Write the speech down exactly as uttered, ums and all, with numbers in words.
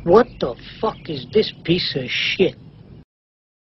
What the fuck is this piece of shit?